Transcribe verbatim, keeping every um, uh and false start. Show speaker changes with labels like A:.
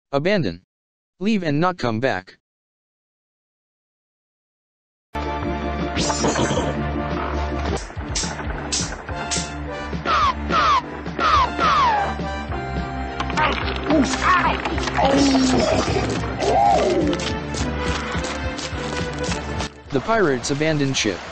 A: Abandon. Leave and not come back. The pirates abandoned ship.